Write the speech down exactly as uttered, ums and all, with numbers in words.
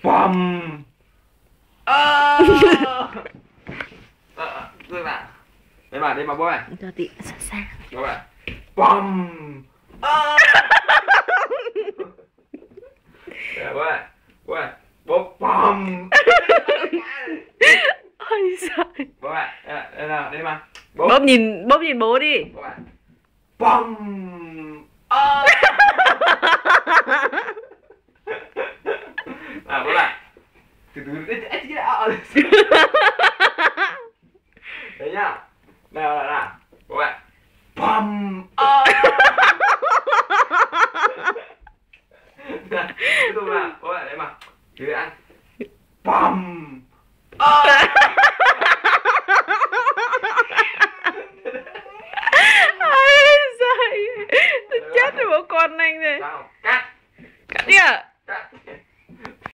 Bom. Ơ. Ờ, dừng lại. Đây mà, đây mà bố này. Cho tí xa xa. Bố này. Bom. Ơ. Đây bố này. Bố này. Bố bom. Ôi giời. Bố này, đây nào, đây mà. Bố. Bốp nhìn, bốp nhìn bố đi. Bố này. Bom. Ơ. À bố này. Từ từ đấy đã. Đấy nhá. Nào nào nào. Bố này. Bom. Ơ. Tiếp tục nào. Bố này đấy mà. Cứ ăn. Bom. Ơ. Ôi giời. Tôi chết rồi bố con anh này. Sao? Cắt. Cắt đi ạ. Cắt.